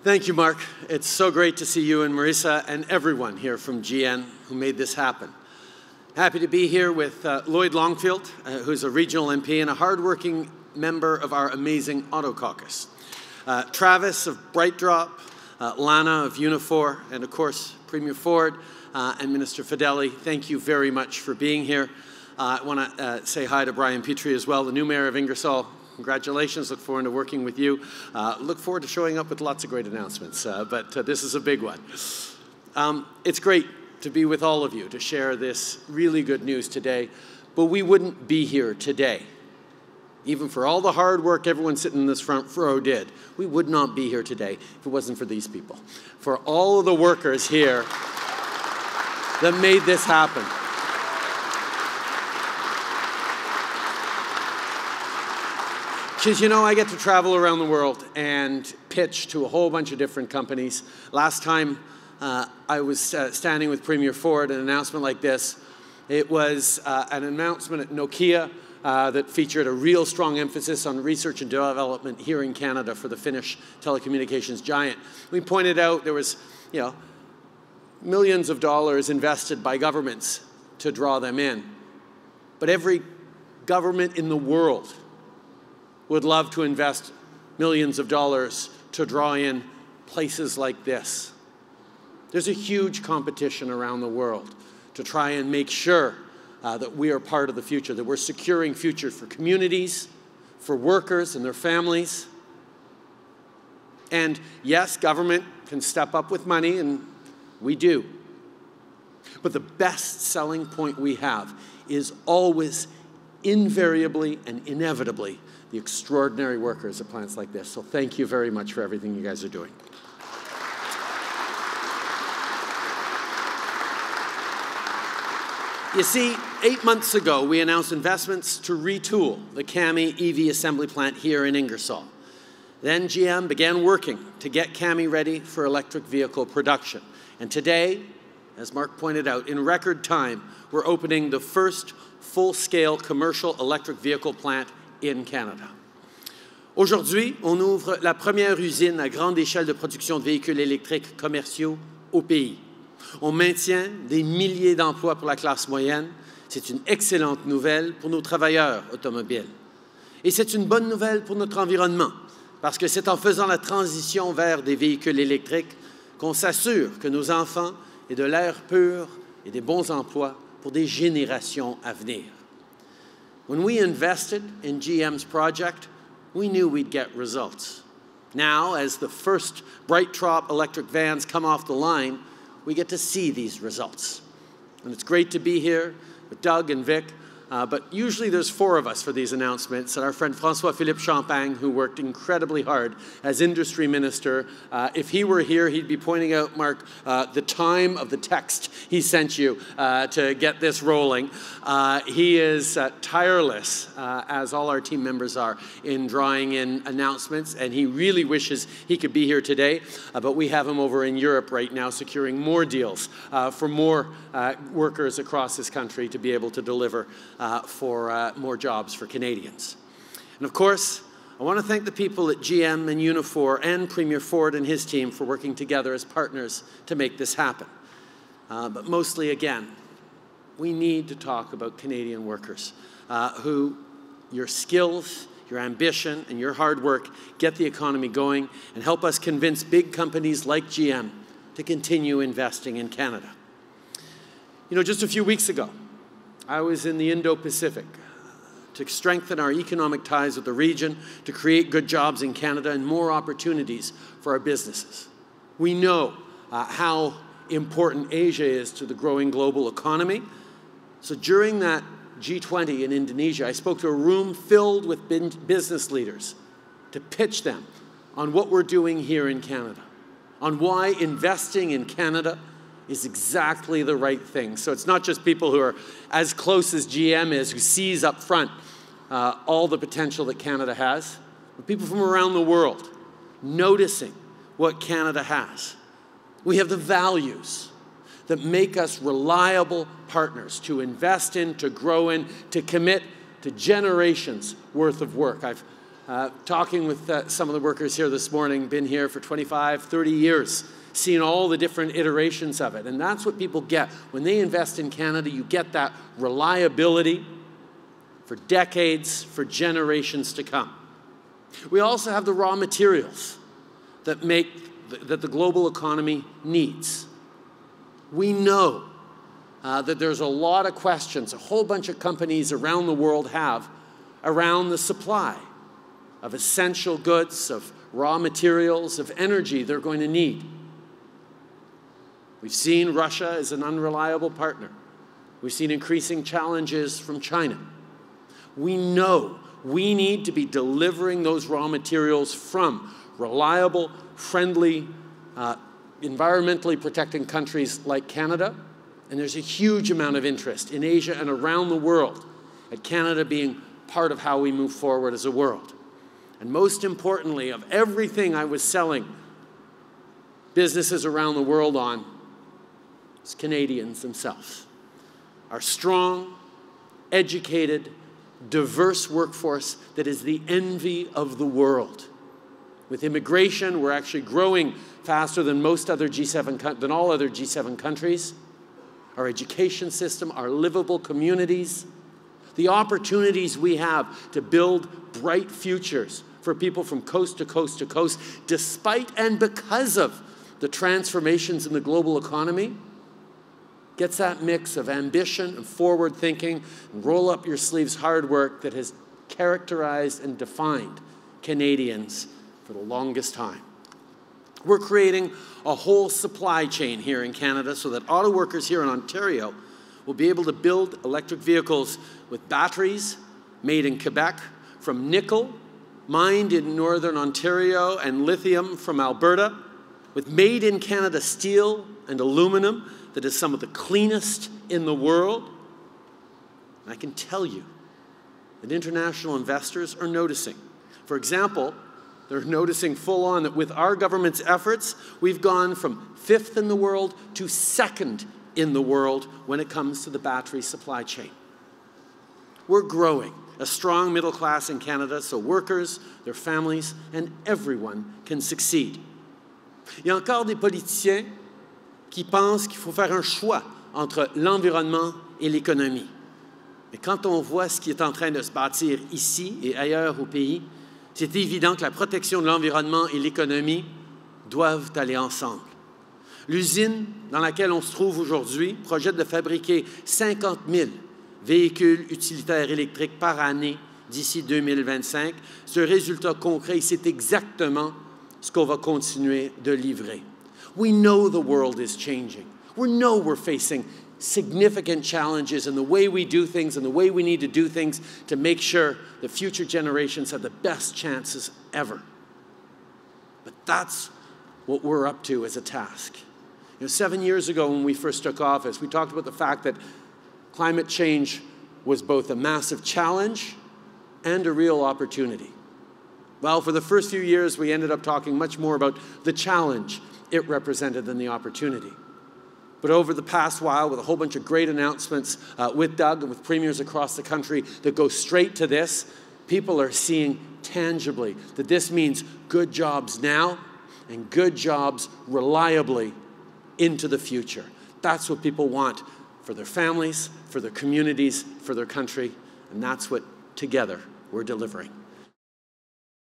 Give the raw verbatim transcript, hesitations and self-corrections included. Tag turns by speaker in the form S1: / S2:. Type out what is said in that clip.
S1: Thank you, Mark. It's so great to see you and Marissa and everyone here from G M who made this happen. Happy to be here with uh, Lloyd Longfield, uh, who's a regional M P and a hardworking member of our amazing Auto Caucus. Uh, Travis of BrightDrop, uh, Lana of Unifor, and of course, Premier Ford uh, and Minister Fedeli, thank you very much for being here. Uh, I want to uh, say hi to Brian Petrie as well, the new mayor of Ingersoll. Congratulations, look forward to working with you. Uh, look forward to showing up with lots of great announcements, uh, but uh, this is a big one. Um, it's great to be with all of you to share this really good news today, but we wouldn't be here today. Even for all the hard work everyone sitting in this front row did, we would not be here today if it wasn't for these people. For all of the workers here that made this happen. Because, you know, I get to travel around the world and pitch to a whole bunch of different companies. Last time uh, I was uh, standing with Premier Ford, an announcement like this. It was uh, an announcement at Nokia uh, that featured a real strong emphasis on research and development here in Canada for the Finnish telecommunications giant. We pointed out there was, you know, millions of dollars invested by governments to draw them in. But every government in the world would love to invest millions of dollars to draw in places like this. There's a huge competition around the world to try and make sure uh, that we are part of the future, that we're securing future for communities, for workers and their families. And yes, government can step up with money, and we do. But the best selling point we have is always, invariably and inevitably, the extraordinary workers at plants like this. So thank you very much for everything you guys are doing. You see, eight months ago, we announced investments to retool the CAMI E V assembly plant here in Ingersoll. Then G M began working to get CAMI ready for electric vehicle production. And today, as Mark pointed out, in record time, we're opening the first full-scale commercial electric vehicle plant in Canada. Aujourd'hui, on ouvre la première usine à grande échelle de production de véhicules électriques commerciaux au pays. On maintient des milliers d'emplois pour la classe moyenne. C'est une excellente nouvelle pour nos travailleurs automobiles. Et c'est une bonne nouvelle pour notre environnement, parce que c'est en faisant la transition vers des véhicules électriques qu'on s'assure que nos enfants aient de l'air pur et des bons emplois pour des générations à venir. When we invested in G M's project, we knew we'd get results. Now, as the first BrightDrop electric vans come off the line, we get to see these results. And it's great to be here with Doug and Vic, uh, but usually there's four of us for these announcements, and our friend François-Philippe Champagne, who worked incredibly hard as industry minister. Uh, if he were here, he'd be pointing out, Mark, uh, the time of the text he sent you uh, to get this rolling. Uh, he is uh, tireless, uh, as all our team members are, in drawing in announcements, and he really wishes he could be here today, uh, but we have him over in Europe right now securing more deals uh, for more uh, workers across this country to be able to deliver Uh, for uh, more jobs for Canadians. And of course, I want to thank the people at G M and Unifor and Premier Ford and his team for working together as partners to make this happen. Uh, but mostly, again, we need to talk about Canadian workers uh, who, your skills, your ambition, and your hard work get the economy going and help us convince big companies like G M to continue investing in Canada. You know, just a few weeks ago, I was in the Indo-Pacific to strengthen our economic ties with the region, to create good jobs in Canada and more opportunities for our businesses. We know uh, how important Asia is to the growing global economy. So during that G twenty in Indonesia, I spoke to a room filled with business leaders to pitch them on what we're doing here in Canada, on why investing in Canada is exactly the right thing. So it's not just people who are as close as G M is, who sees up front uh, all the potential that Canada has, but people from around the world noticing what Canada has. We have the values that make us reliable partners to invest in, to grow in, to commit to generations worth of work. I've Uh, talking with uh, some of the workers here this morning, been here for twenty-five, thirty years, seen all the different iterations of it. And that's what people get. When they invest in Canada, you get that reliability for decades, for generations to come. We also have the raw materials that make that the global economy needs. We know uh, that there's a lot of questions a whole bunch of companies around the world have around the supply of essential goods, of raw materials, of energy they're going to need. We've seen Russia as an unreliable partner. We've seen increasing challenges from China. We know we need to be delivering those raw materials from reliable, friendly, uh, environmentally protecting countries like Canada. And there's a huge amount of interest in Asia and around the world at Canada being part of how we move forward as a world. And most importantly, of everything I was selling businesses around the world on, it's Canadians themselves. Our strong, educated, diverse workforce that is the envy of the world. With immigration, we're actually growing faster than most other G seven, than all other G seven countries. Our education system, our livable communities, the opportunities we have to build bright futures for people from coast to coast to coast, despite and because of the transformations in the global economy, gets that mix of ambition and forward thinking and roll up your sleeves hard work that has characterized and defined Canadians for the longest time. We're creating a whole supply chain here in Canada so that auto workers here in Ontario will be able to build electric vehicles with batteries made in Quebec from nickel mined in northern Ontario and lithium from Alberta, with made in Canada steel and aluminum that is some of the cleanest in the world. And I can tell you that international investors are noticing. For example, they're noticing full on that with our government's efforts, we've gone from fifth in the world to second in the world when it comes to the battery supply chain. We're growing a strong middle class in Canada so workers, their families, and everyone can succeed. Il y a encore des politiciens qui pensent qu'il faut faire un choix entre l'environnement et l'économie. Mais quand on voit ce qui est en train de se bâtir ici et ailleurs au pays, c'est évident que la protection de l'environnement et l'économie doivent aller ensemble. L'usine dans laquelle on se trouve aujourd'hui projette de fabriquer cinquante mille véhicules utilitaires électriques par année d'ici deux mille vingt-cinq. Ce résultat concret, c'est exactement ce qu'on va continuer de livrer. We know the world is changing. We know we're facing significant challenges in the way we do things and the way we need to do things to make sure the future generations have the best chances ever. But that's what we're up to as a task. You know, seven years ago when we first took office, we talked about the fact that climate change was both a massive challenge and a real opportunity. Well, for the first few years, we ended up talking much more about the challenge it represented than the opportunity. But over the past while, with a whole bunch of great announcements uh, with Doug and with premiers across the country that go straight to this, people are seeing tangibly that this means good jobs now and good jobs reliably into the future. That's what people want for their families, for their communities, for their country, and that's what, together, we're delivering.